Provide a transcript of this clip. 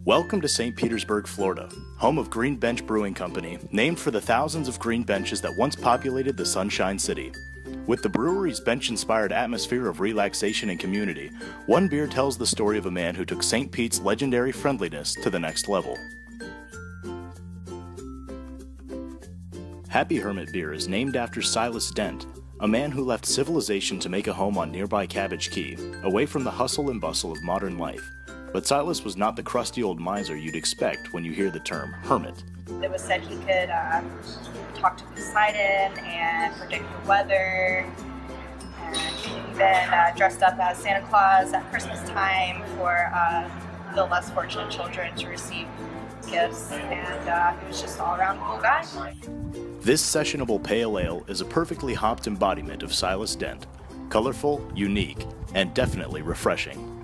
Welcome to St. Petersburg, Florida, home of Green Bench Brewing Company, named for the thousands of green benches that once populated the Sunshine City. With the brewery's bench-inspired atmosphere of relaxation and community, one beer tells the story of a man who took St. Pete's legendary friendliness to the next level. Happy Hermit beer is named after Silas Dent, a man who left civilization to make a home on nearby Cabbage Key, away from the hustle and bustle of modern life. But Silas was not the crusty old miser you'd expect when you hear the term hermit. It was said he could talk to Poseidon and predict the weather, and he even dressed up as Santa Claus at Christmas time for the less fortunate children to receive gifts, and he was just all around cool guy. This sessionable pale ale is a perfectly hopped embodiment of Silas Dent, colorful, unique, and definitely refreshing.